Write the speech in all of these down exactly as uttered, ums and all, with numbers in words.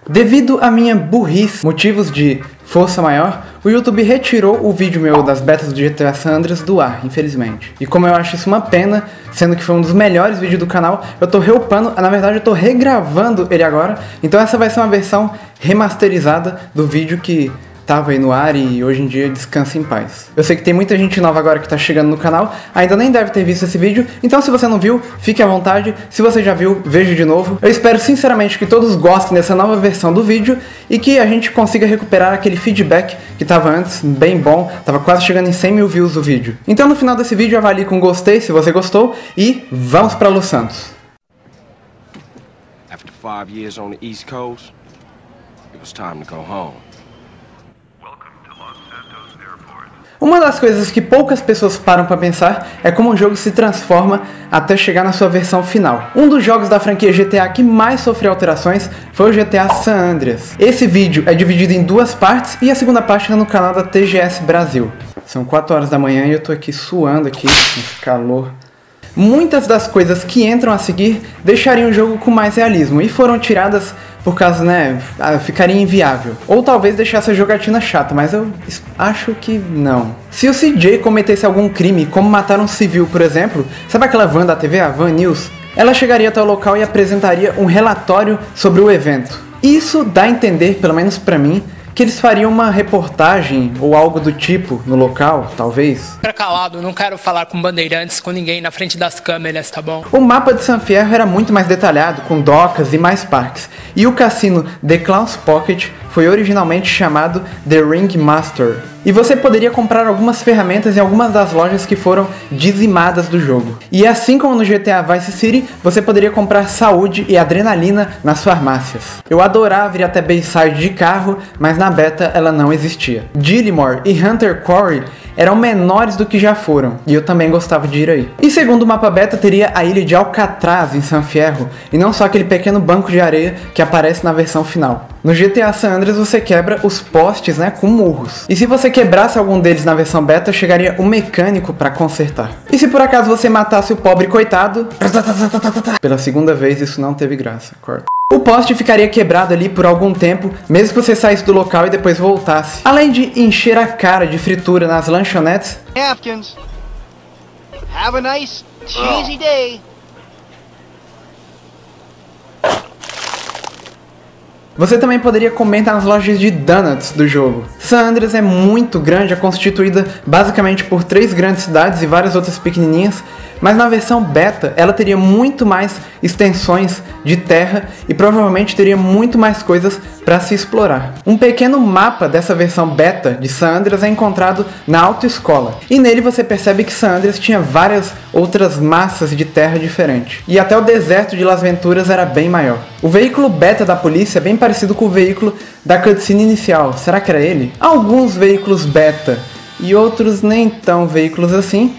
Devido à minha burrice, motivos de força maior, o YouTube retirou o vídeo meu das betas do G T A San Andreas do ar, infelizmente. E como eu acho isso uma pena, sendo que foi um dos melhores vídeos do canal, eu tô reupando, na verdade eu tô regravando ele agora, então essa vai ser uma versão remasterizada do vídeo que tava aí no ar e hoje em dia descansa em paz. Eu sei que tem muita gente nova agora que tá chegando no canal, ainda nem deve ter visto esse vídeo, então se você não viu, fique à vontade. Se você já viu, veja de novo. Eu espero sinceramente que todos gostem dessa nova versão do vídeo e que a gente consiga recuperar aquele feedback que tava antes, bem bom, tava quase chegando em cem mil views o vídeo. Então no final desse vídeo avalie com gostei se você gostou e vamos pra Los Santos. After five years on the East Coast, it was time to go home. Uma das coisas que poucas pessoas param para pensar é como o jogo se transforma até chegar na sua versão final. Um dos jogos da franquia G T A que mais sofreu alterações foi o G T A San Andreas. Esse vídeo é dividido em duas partes e a segunda parte está no canal da T G S Brasil. São quatro horas da manhã e eu tô aqui suando aqui, nesse calor. Muitas das coisas que entram a seguir deixariam o jogo com mais realismo e foram tiradas por causa, né, ficaria inviável. Ou talvez deixasse a jogatina chata, mas eu acho que não. Se o C J cometesse algum crime, como matar um civil, por exemplo, sabe aquela van da T V, a Van News? Ela chegaria até o local e apresentaria um relatório sobre o evento. Isso dá a entender, pelo menos pra mim, que eles fariam uma reportagem ou algo do tipo no local, talvez. Fica calado, não quero falar com bandeirantes, com ninguém na frente das câmeras, tá bom? O mapa de San Fierro era muito mais detalhado, com docas e mais parques. E o cassino The Clown's Pocket foi originalmente chamado The Ring Master. E você poderia comprar algumas ferramentas em algumas das lojas que foram dizimadas do jogo. E assim como no G T A Vice City, você poderia comprar saúde e adrenalina nas farmácias. Eu adorava ir até Bayside de carro, mas na beta ela não existia. Gillimore e Hunter Quarry eram menores do que já foram, e eu também gostava de ir aí. E segundo o mapa beta, teria a ilha de Alcatraz em San Fierro, e não só aquele pequeno banco de areia que aparece na versão final. No G T A San Andreas você quebra os postes, né, com murros. E se você quebrasse algum deles na versão beta, chegaria um mecânico para consertar. E se por acaso você matasse o pobre coitado... Pela segunda vez isso não teve graça, corta. O poste ficaria quebrado ali por algum tempo, mesmo que você saísse do local e depois voltasse. Além de encher a cara de fritura nas lanchonetes... Napkins. Have a nice, cheesy day. Você também poderia comer nas lojas de donuts do jogo. San Andreas é muito grande, é constituída basicamente por três grandes cidades e várias outras pequenininhas, mas na versão beta ela teria muito mais extensões de terra e provavelmente teria muito mais coisas para se explorar. Um pequeno mapa dessa versão beta de San Andreas é encontrado na autoescola, e nele você percebe que San Andreas tinha várias outras massas de terra diferentes, e até o deserto de Las Venturas era bem maior. O veículo beta da polícia é bem parecido com o veículo da cutscene inicial. Será que era ele? Alguns veículos beta e outros nem tão veículos assim.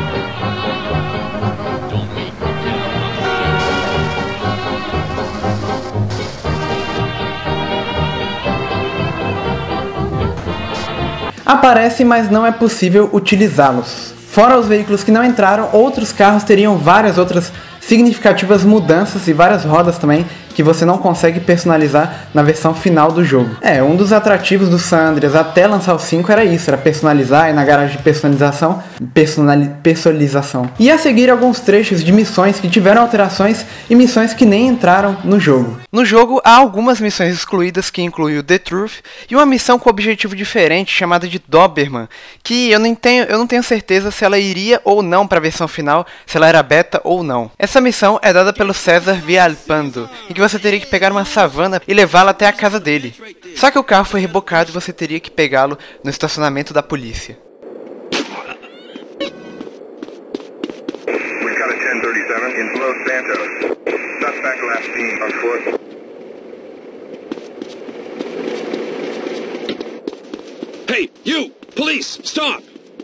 Aparecem, mas não é possível utilizá-los. Fora os veículos que não entraram, outros carros teriam várias outras significativas mudanças e várias rodas também que você não consegue personalizar na versão final do jogo. É, um dos atrativos do San Andreas até lançar o cinco era isso, era personalizar, e na garagem de personalização, personali personalização. E a seguir alguns trechos de missões que tiveram alterações e missões que nem entraram no jogo. No jogo há algumas missões excluídas que incluem o The Truth e uma missão com objetivo diferente chamada de Doberman, que eu não tenho, eu não tenho certeza se ela iria ou não para a versão final, se ela era beta ou não. Essa missão é dada pelo César Villalpando, em que você teria que pegar uma savana e levá-la até a casa dele. Só que o carro foi rebocado e você teria que pegá-lo no estacionamento da polícia. Hey, you! Police! Stop!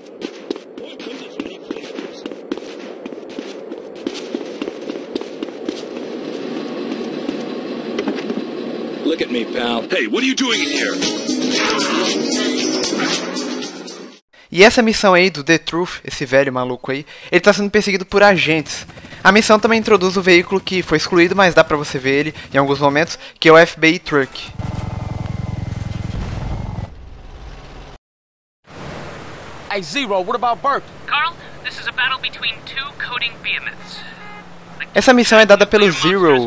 Look at me, pal. Hey, what are you doing in here? E essa missão aí do The Truth, esse velho maluco aí, ele tá sendo perseguido por agentes. A missão também introduz o veículo que foi excluído, mas dá pra você ver ele em alguns momentos, que é o F B I Truck. Hey, Zero, what about Burke? Carl, this is a battle between two coding behemoths. Essa missão é dada pelo Zero.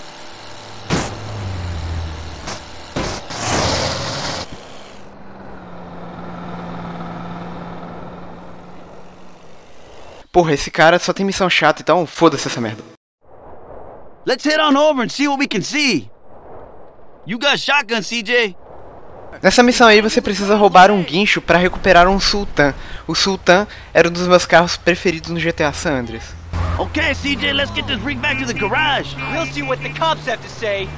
Porra, esse cara só tem missão chata, então foda-se essa merda. Let's head on over and see what we can see. You got shotgun, C J? Nessa missão aí você precisa roubar um guincho para recuperar um Sultan. O Sultan era um dos meus carros preferidos no G T A San Andreas. Okay, C J, let's get this rig back to the garage. We'll see what the cops have to say.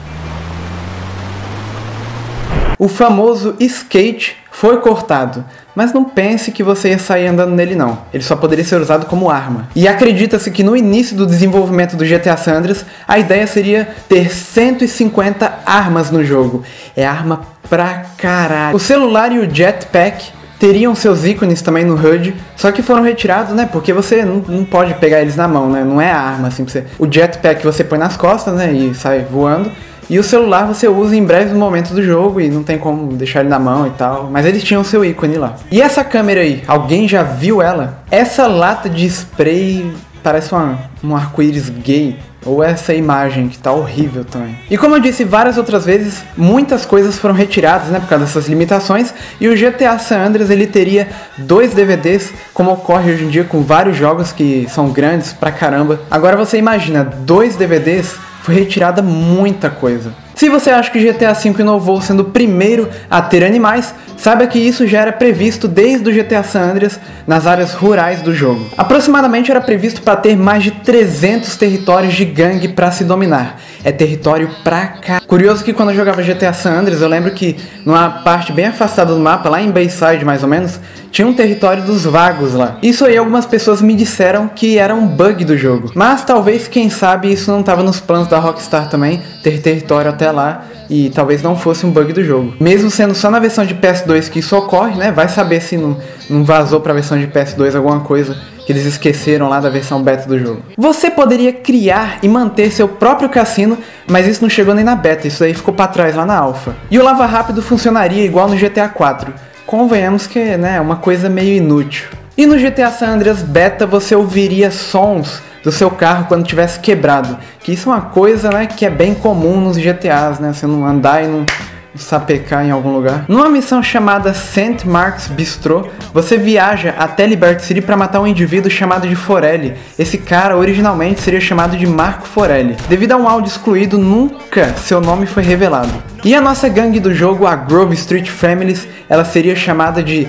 O famoso skate foi cortado, mas não pense que você ia sair andando nele não, ele só poderia ser usado como arma. E acredita-se que no início do desenvolvimento do G T A San Andreas, a ideia seria ter cento e cinquenta armas no jogo. É arma pra caralho. O celular e o jetpack teriam seus ícones também no H U D, só que foram retirados, né, porque você não, não pode pegar eles na mão, né, não é a arma assim pra você. O jetpack você põe nas costas, né, e sai voando. E o celular você usa em breves momentos do jogo e não tem como deixar ele na mão e tal. Mas eles tinham seu ícone lá. E essa câmera aí, alguém já viu ela? Essa lata de spray parece uma, um arco-íris gay. Ou essa imagem que tá horrível também. E como eu disse várias outras vezes, muitas coisas foram retiradas, né, por causa dessas limitações. E o G T A San Andreas ele teria dois D V Ds, como ocorre hoje em dia com vários jogos que são grandes pra caramba. Agora você imagina, dois D V Ds, foi retirada muita coisa. Se você acha que G T A cinco inovou sendo o primeiro a ter animais, saiba que isso já era previsto desde o G T A San Andreas nas áreas rurais do jogo. Aproximadamente era previsto para ter mais de trezentos territórios de gangue para se dominar. É território pra cá. Curioso que quando eu jogava G T A San Andreas, eu lembro que numa parte bem afastada do mapa, lá em Bayside mais ou menos, tinha um território dos vagos lá. Isso aí algumas pessoas me disseram que era um bug do jogo. Mas talvez, quem sabe, isso não estava nos planos da Rockstar também, ter território até lá, e talvez não fosse um bug do jogo. Mesmo sendo só na versão de P S dois que isso ocorre, né, vai saber se não, não vazou pra versão de P S dois alguma coisa que eles esqueceram lá da versão beta do jogo. Você poderia criar e manter seu próprio cassino, mas isso não chegou nem na beta, isso aí ficou pra trás lá na alpha. E o lava rápido funcionaria igual no G T A quatro. Convenhamos que é, né, uma coisa meio inútil. E no G T A San Andreas Beta você ouviria sons do seu carro quando tivesse quebrado. Que isso é uma coisa, né, que é bem comum nos G T As, né? Você não andar e não sapecar em algum lugar. Numa missão chamada Saint Mark's Bistro, você viaja até Liberty City para matar um indivíduo chamado de Forelli. Esse cara originalmente seria chamado de Marco Forelli. Devido a um áudio excluído, nunca seu nome foi revelado. E a nossa gangue do jogo, a Grove Street Families, ela seria chamada de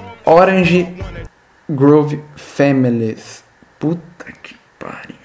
Orange Grove Families. Puta que pariu.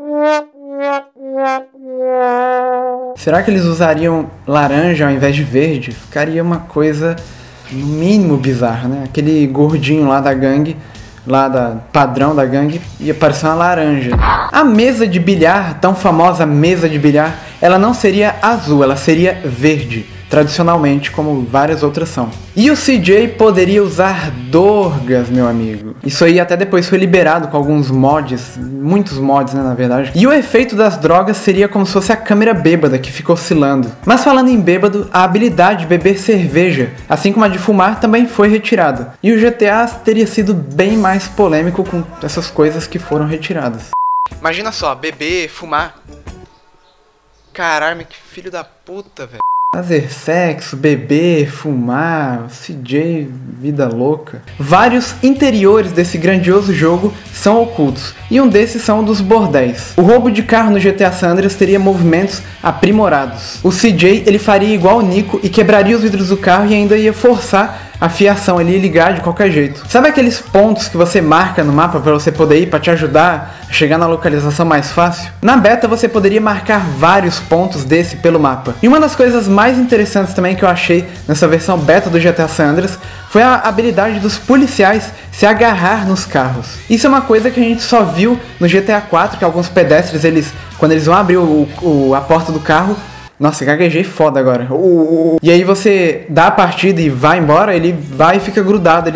Será que eles usariam laranja ao invés de verde? Ficaria uma coisa no mínimo bizarra, né? Aquele gordinho lá da gangue, lá da padrão da gangue, ia parecer uma laranja. A mesa de bilhar, tão famosa mesa de bilhar, ela não seria azul, ela seria verde, tradicionalmente, como várias outras são. E o C J poderia usar dorgas, meu amigo. Isso aí até depois foi liberado com alguns mods, muitos mods, né, na verdade. E o efeito das drogas seria como se fosse a câmera bêbada que fica oscilando. Mas falando em bêbado, a habilidade de beber cerveja, assim como a de fumar, também foi retirada. E o G T A teria sido bem mais polêmico com essas coisas que foram retiradas. Imagina só, beber, fumar. Caralho, que filho da puta, velho. Fazer sexo, beber, fumar, C J, vida louca. Vários interiores desse grandioso jogo são ocultos, e um desses são dos bordéis. O roubo de carro no G T A San Andreas teria movimentos aprimorados. O C J ele faria igual o Nico e quebraria os vidros do carro e ainda ia forçar a fiação, ele ia ligar de qualquer jeito. Sabe aqueles pontos que você marca no mapa para você poder ir, para te ajudar a chegar na localização mais fácil? Na beta você poderia marcar vários pontos desse pelo mapa. E uma das coisas mais interessantes também que eu achei nessa versão beta do G T A San Andreas foi a habilidade dos policiais se agarrar nos carros. Isso é uma coisa que a gente só viu no G T A quatro, que alguns pedestres, eles, quando eles vão abrir o, o, a porta do carro, nossa, gaguejei foda agora. Uh, uh, uh. E aí você dá a partida e vai embora, ele vai e fica grudado ali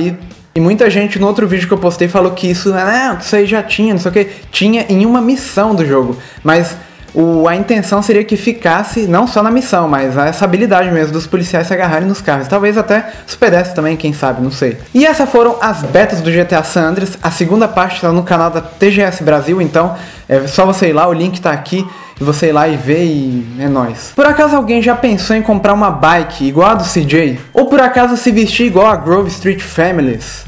E muita gente no outro vídeo que eu postei falou que isso, não, isso aí já tinha, não sei o que, tinha em uma missão do jogo, mas o, a intenção seria que ficasse não só na missão, mas essa habilidade mesmo dos policiais se agarrarem nos carros, talvez até os pedestres também, quem sabe, não sei. E essas foram as betas do G T A San Andreas, a segunda parte está no canal da T G S Brasil, então é só você ir lá, o link tá aqui, e você ir lá e ver e é nóis. Por acaso alguém já pensou em comprar uma bike igual a do C J? Ou por acaso se vestir igual a Grove Street Families?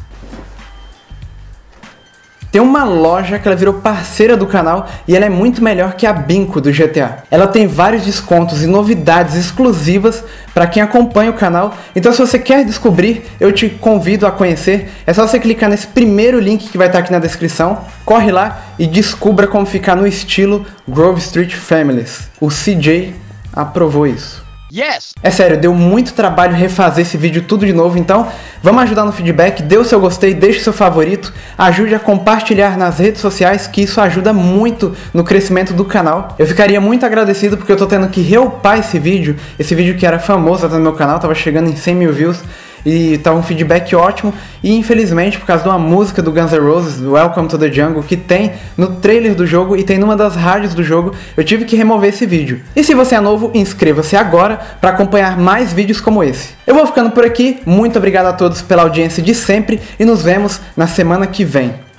Tem uma loja que ela virou parceira do canal e ela é muito melhor que a Binco do G T A. Ela tem vários descontos e novidades exclusivas para quem acompanha o canal. Então se você quer descobrir, eu te convido a conhecer. É só você clicar nesse primeiro link que vai estar aqui na descrição. Corre lá e descubra como ficar no estilo Grove Street Families. O C J aprovou isso. Yes! É sério, deu muito trabalho refazer esse vídeo tudo de novo, então vamos ajudar no feedback, dê o seu gostei, deixe o seu favorito, ajude a compartilhar nas redes sociais, que isso ajuda muito no crescimento do canal. Eu ficaria muito agradecido porque eu tô tendo que reupar esse vídeo, esse vídeo que era famoso até no meu canal, tava chegando em cem mil views, e tá um feedback ótimo, e infelizmente por causa de uma música do Guns N' Roses, Welcome to the Jungle, que tem no trailer do jogo e tem numa das rádios do jogo, eu tive que remover esse vídeo. E se você é novo, inscreva-se agora para acompanhar mais vídeos como esse. Eu vou ficando por aqui, muito obrigado a todos pela audiência de sempre e nos vemos na semana que vem.